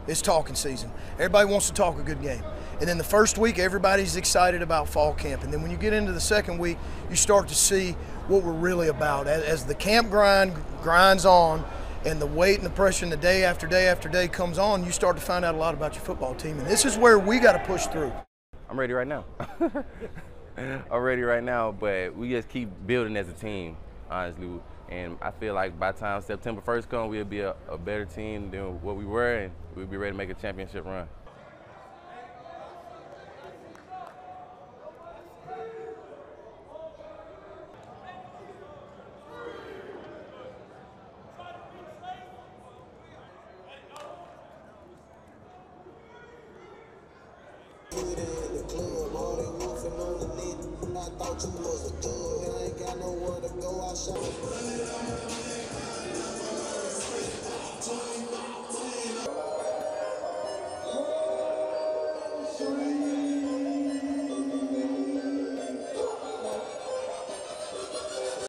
It's talking season. Everybody wants to talk a good game. And then the first week, everybody's excited about fall camp. And then when you get into the second week, you start to see what we're really about. As the camp grinds on, and the weight and the pressure and the day after day after day comes on, you start to find out a lot about your football team. And this is where we got to push through. I'm ready right now. I'm ready right now, but we just keep building as a team, honestly. And I feel like by the time September 1st comes, we'll be a better team than what we were, and we'll be ready to make a championship run. I thought you was a thug, I ain't got nowhere to go, I shot.